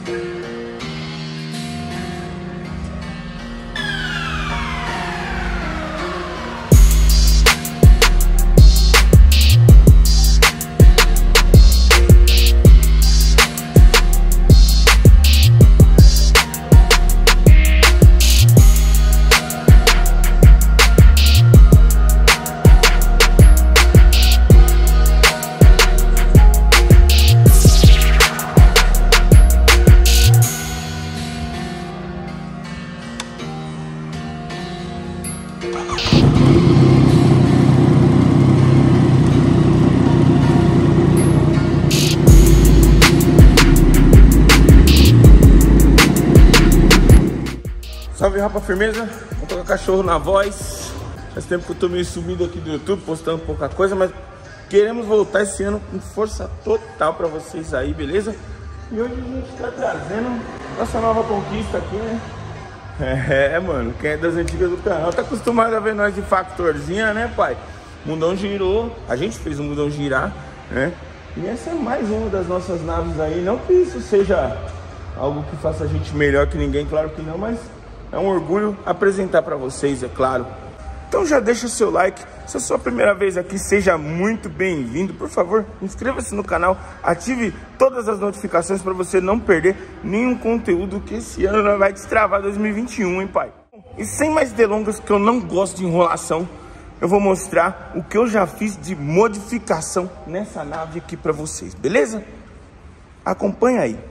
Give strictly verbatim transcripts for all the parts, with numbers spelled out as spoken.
Salve, rapa, firmeza? Vou tocar cachorro na voz. Faz tempo que eu tô meio sumido aqui do YouTube, postando pouca coisa, mas queremos voltar esse ano com força total pra vocês aí, beleza? E hoje a gente tá trazendo nossa nova conquista aqui, né? É, mano, quem é das antigas do canal tá acostumado a ver nós de Factorzinha, né, pai? Mundão girou, a gente fez o Mundão girar, né? E essa é mais uma das nossas naves aí. Não que isso seja algo que faça a gente melhor que ninguém, claro que não, mas é um orgulho apresentar para vocês, é claro. Então já deixa o seu like. Se é a sua primeira vez aqui, seja muito bem-vindo. Por favor, inscreva-se no canal, ative todas as notificações para você não perder nenhum conteúdo, que esse ano nós vai destravar dois mil e vinte e um, hein, pai? E sem mais delongas, que eu não gosto de enrolação, eu vou mostrar o que eu já fiz de modificação nessa nave aqui para vocês, beleza? Acompanha aí.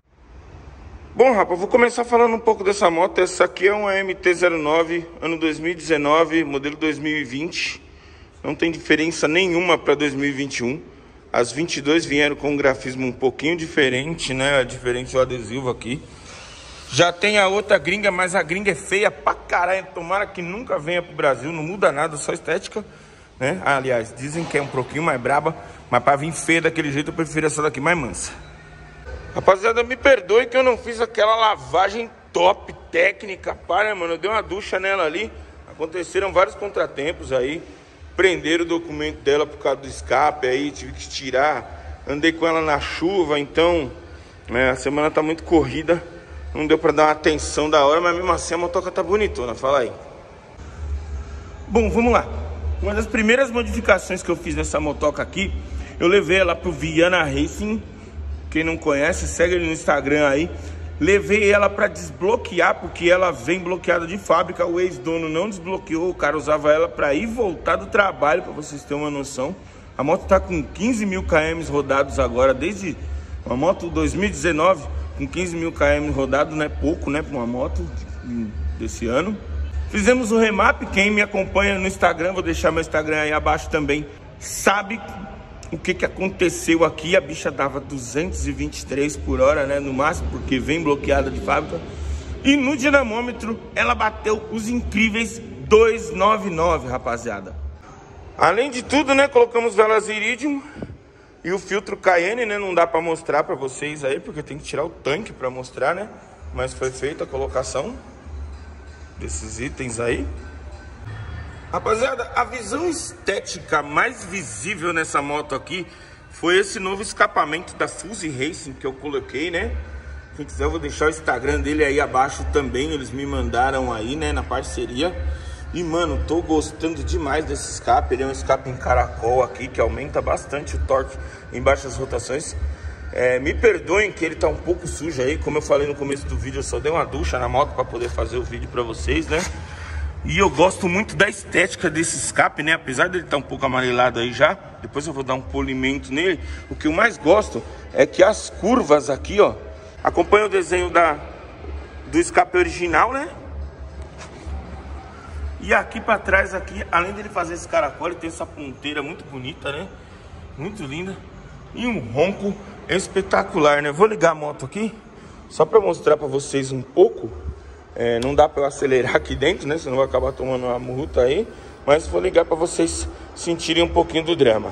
Bom, rapaz, vou começar falando um pouco dessa moto. Essa aqui é uma M T zero nove, ano dois mil e dezenove, modelo dois mil e vinte. Não tem diferença nenhuma para dois mil e vinte e um. As vinte e dois vieram com um grafismo um pouquinho diferente, né? Diferente o adesivo aqui. Já tem a outra gringa, mas a gringa é feia pra caralho. Tomara que nunca venha pro Brasil, não muda nada, só estética, né? Aliás, dizem que é um pouquinho mais braba, mas pra vir feia daquele jeito eu prefiro essa daqui mais mansa. Rapaziada, me perdoe que eu não fiz aquela lavagem top, técnica, para, mano. Eu dei uma ducha nela ali. Aconteceram vários contratempos aí. Prenderam o documento dela por causa do escape aí, tive que tirar. Andei com ela na chuva, então é, a semana tá muito corrida. Não deu pra dar uma atenção da hora, mas mesmo assim a motoca tá bonitona, fala aí. Bom, vamos lá. Uma das primeiras modificações que eu fiz nessa motoca aqui, eu levei ela pro Viana Racing. Quem não conhece, segue ele no Instagram aí. Levei ela para desbloquear, porque ela vem bloqueada de fábrica. O ex-dono não desbloqueou, o cara usava ela para ir e voltar do trabalho, para vocês terem uma noção. A moto tá com quinze mil quilômetros rodados agora, desde uma moto dois mil e dezenove, com quinze mil quilômetros rodados, não é pouco, né, para uma moto desse ano. Fizemos o remap, quem me acompanha no Instagram, vou deixar meu Instagram aí abaixo também, sabe o que que aconteceu aqui. A bicha dava duzentos e vinte e três por hora, né, no máximo, porque vem bloqueada de fábrica. E no dinamômetro ela bateu os incríveis duzentos e noventa e nove, rapaziada. Além de tudo, né, colocamos velas Iridium e o filtro Cayenne, né, não dá pra mostrar pra vocês aí, porque tem que tirar o tanque pra mostrar, né, mas foi feita a colocação desses itens aí. Rapaziada, a visão estética mais visível nessa moto aqui foi esse novo escapamento da Fuse Racing que eu coloquei, né? Quem quiser eu vou deixar o Instagram dele aí abaixo também, eles me mandaram aí, né, na parceria. E, mano, tô gostando demais desse escape. Ele é um escape em caracol aqui, que aumenta bastante o torque em baixas rotações. É, me perdoem que ele tá um pouco sujo aí, como eu falei no começo do vídeo, eu só dei uma ducha na moto para poder fazer o vídeo para vocês, né? E eu gosto muito da estética desse escape, né? Apesar dele estar um pouco amarelado aí já, depois eu vou dar um polimento nele. O que eu mais gosto é que as curvas aqui, ó, acompanham o desenho da, do escape original, né? E aqui pra trás, aqui, além dele fazer esse caracol, ele tem essa ponteira muito bonita, né? Muito linda. E um ronco espetacular, né? Vou ligar a moto aqui, só pra mostrar pra vocês um pouco. É, não dá para eu acelerar aqui dentro, né? Senão vai acabar tomando uma multa aí. Mas vou ligar para vocês sentirem um pouquinho do drama.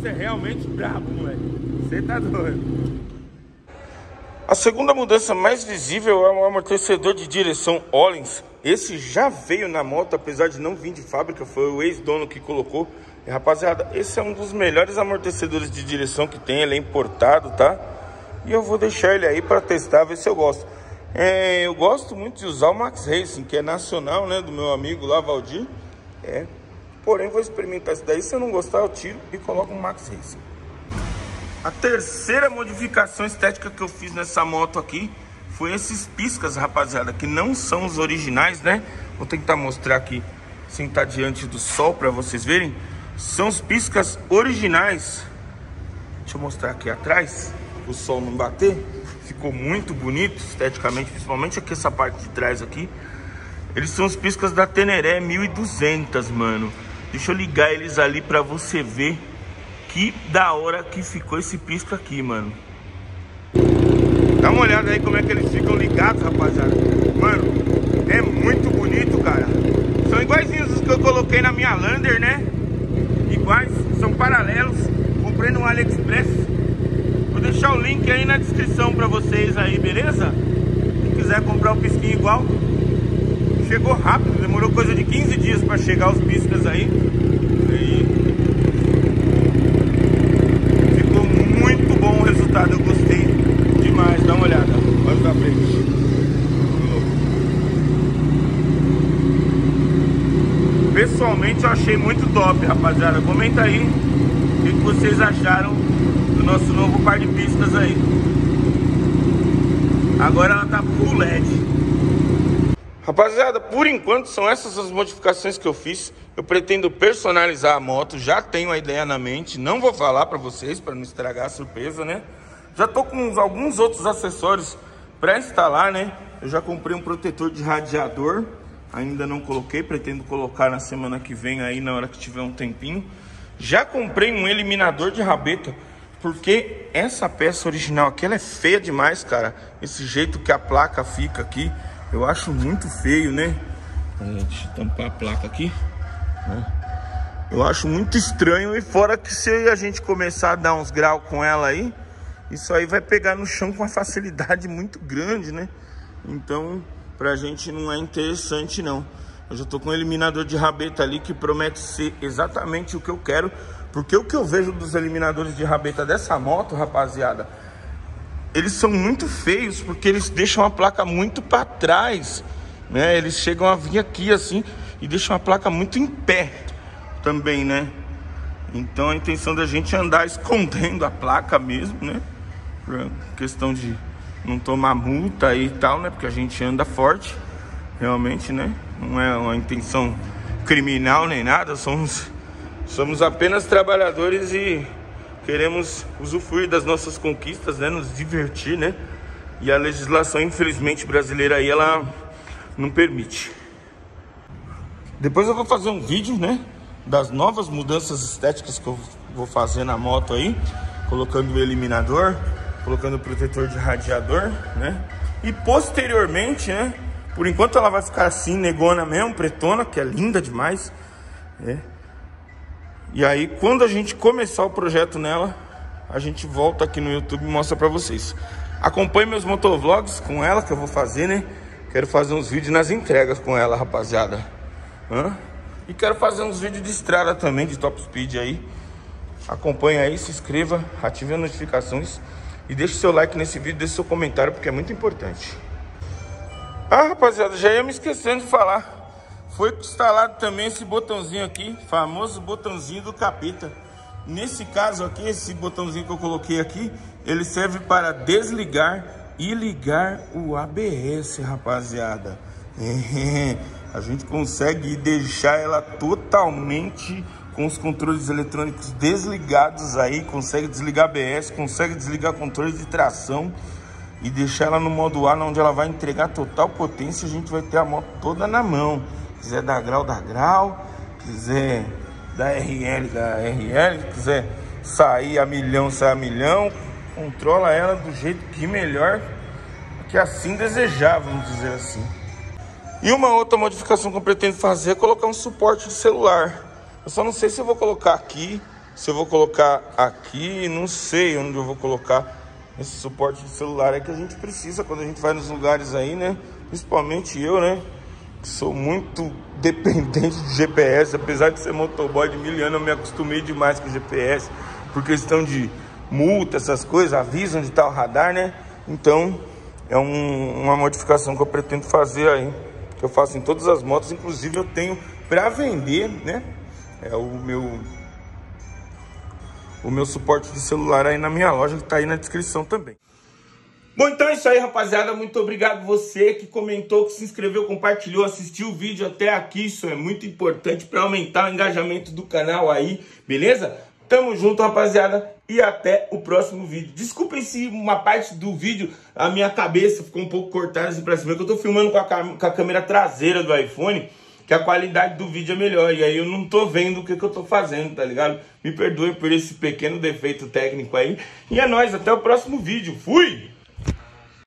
negócio é realmente brabo, moleque. Você tá doido. A segunda mudança mais visível é o amortecedor de direção Öhlins. Esse já veio na moto, apesar de não vir de fábrica, foi o ex-dono que colocou. E, rapaziada, esse é um dos melhores amortecedores de direção que tem, ele é importado, tá? E eu vou deixar ele aí para testar, ver se eu gosto. É, eu gosto muito de usar o Max Racing, que é nacional, né, do meu amigo lá, Valdir. É, porém vou experimentar isso daí, se eu não gostar eu tiro e coloco um Max Racing. A terceira modificação estética que eu fiz nessa moto aqui foi esses piscas, rapaziada, que não são os originais, né? Vou tentar mostrar aqui, sem estar diante do sol, para vocês verem. São os piscas originais. Deixa eu mostrar aqui atrás, o sol não bater. Ficou muito bonito, esteticamente, principalmente aqui essa parte de trás aqui. Eles são os piscas da Teneré mil e duzentos, mano. Deixa eu ligar eles ali pra você ver que da hora que ficou esse pisca aqui, mano. Dá uma olhada aí como é que eles ficam ligados, rapaziada. Mano, é muito bonito, cara. São iguaizinhos os que eu coloquei na minha Lander, né? Iguais, são paralelos. Comprei no AliExpress. Vou deixar o link aí na descrição pra vocês aí, beleza? Quem quiser comprar um pisquinho igual. Chegou rápido, demorou coisa de quinze dias pra chegar os piscas aí. E ficou muito bom o resultado, eu gostei demais. Dá uma olhada, olha pra frente. Pessoalmente eu achei muito top, rapaziada. Comenta aí o que vocês acharam do nosso novo par de pistas aí. Agora ela tá full L E D. Rapaziada, por enquanto são essas as modificações que eu fiz. Eu pretendo personalizar a moto, já tenho a ideia na mente. Não vou falar pra vocês, pra não estragar a surpresa, né? Já tô com uns, alguns outros acessórios pra instalar, né? Eu já comprei um protetor de radiador. Ainda não coloquei, pretendo colocar na semana que vem aí, na hora que tiver um tempinho. Já comprei um eliminador de rabeta, porque essa peça original aqui, ela é feia demais, cara. Esse jeito que a placa fica aqui, eu acho muito feio, né? Deixa eu tampar a placa aqui. Eu acho muito estranho, e fora que se a gente começar a dar uns graus com ela aí, isso aí vai pegar no chão com uma facilidade muito grande, né? Então, pra gente não é interessante não. Eu já tô com um eliminador de rabeta ali que promete ser exatamente o que eu quero. Porque o que eu vejo dos eliminadores de rabeta dessa moto, rapaziada, eles são muito feios, porque eles deixam a placa muito para trás, né? Eles chegam a vir aqui assim e deixam a placa muito em pé também, né? Então a intenção da gente é andar escondendo a placa mesmo, né? Por questão de não tomar multa aí e tal, né? Porque a gente anda forte, realmente, né? Não é uma intenção criminal nem nada, somos, somos apenas trabalhadores e queremos usufruir das nossas conquistas, né? Nos divertir, né? E a legislação, infelizmente, brasileira aí, ela não permite. Depois eu vou fazer um vídeo, né? Das novas mudanças estéticas que eu vou fazer na moto aí. Colocando o eliminador, colocando o protetor de radiador, né? E posteriormente, né? Por enquanto ela vai ficar assim, negona mesmo, pretona, que é linda demais, né? E aí, quando a gente começar o projeto nela, a gente volta aqui no YouTube e mostra pra vocês. Acompanhe meus motovlogs com ela, que eu vou fazer, né? Quero fazer uns vídeos nas entregas com ela, rapaziada. Hã? E quero fazer uns vídeos de estrada também, de top speed aí. Acompanhe aí, se inscreva, ative as notificações e deixe seu like nesse vídeo, deixe seu comentário, porque é muito importante. Ah, rapaziada, já ia me esquecendo de falar. Foi instalado também esse botãozinho aqui, famoso botãozinho do capeta. Nesse caso aqui, esse botãozinho que eu coloquei aqui, ele serve para desligar e ligar o A B S, rapaziada. É, a gente consegue deixar ela totalmente com os controles eletrônicos desligados aí, consegue desligar A B S, consegue desligar controle de tração e deixar ela no modo A, onde ela vai entregar total potência. A gente vai ter a moto toda na mão. Quiser dar grau, dá grau. Quiser dar R L, dá R L. Quiser sair a milhão, sai a milhão. Controla ela do jeito que melhor, que assim desejar, vamos dizer assim. E uma outra modificação que eu pretendo fazer é colocar um suporte de celular. Eu só não sei se eu vou colocar aqui Se eu vou colocar aqui, não sei onde eu vou colocar esse suporte de celular. É que a gente precisa quando a gente vai nos lugares aí, né? Principalmente eu, né? Que sou muito dependente de G P S. Apesar de ser motoboy de mil anos, eu me acostumei demais com o G P S. Por questão de multa, essas coisas, avisa onde tá o radar, né? Então, é um, uma modificação que eu pretendo fazer aí. Que eu faço em todas as motos. Inclusive, eu tenho pra vender, né? É o meu... o meu suporte de celular aí na minha loja, que tá aí na descrição também. Bom, então é isso aí, rapaziada. Muito obrigado você que comentou, que se inscreveu, compartilhou, assistiu o vídeo até aqui. Isso é muito importante para aumentar o engajamento do canal aí, beleza? Tamo junto, rapaziada, e até o próximo vídeo. Desculpem se uma parte do vídeo a minha cabeça ficou um pouco cortada assim pra cima, que eu tô filmando com a, com a câmera traseira do iPhone, que a qualidade do vídeo é melhor, e aí eu não tô vendo o que, que eu tô fazendo, tá ligado? Me perdoe por esse pequeno defeito técnico aí, e é nóis, até o próximo vídeo, fui!